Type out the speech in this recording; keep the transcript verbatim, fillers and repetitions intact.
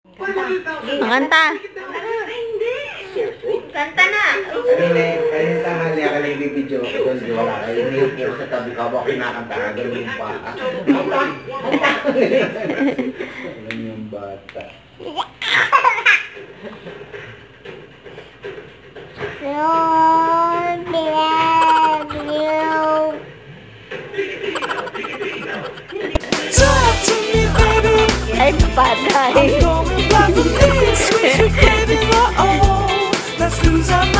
Kanta. Kanta na. Kanina, kanina tanghali ako na ibibidyo ko doon, di wala. Ayun yung puro sa tabi ka, ako kinakanta ka, ganun yung bata. Ganun yung bata. Ay, patay. Let's lose our